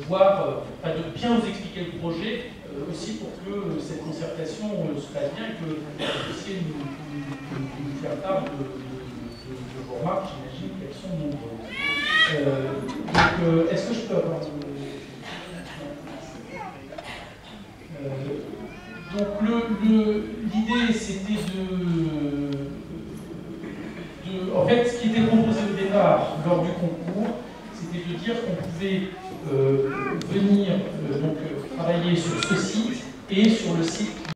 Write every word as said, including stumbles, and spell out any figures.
voir, enfin, de bien vous expliquer le projet, euh, aussi pour que cette concertation euh, se passe bien, que vous puissiez nous, nous, nous, nous faire part de, de, de, de vos remarques, j'imagine qu'elles sont nombreuses. Euh, donc, euh, est-ce que je peux avoir... Euh, donc, l'idée, c'était de, de... En fait, ce qui était proposé au départ, lors du concours, c'était de dire qu'on pouvait euh, venir euh, donc, travailler sur ce site et sur le site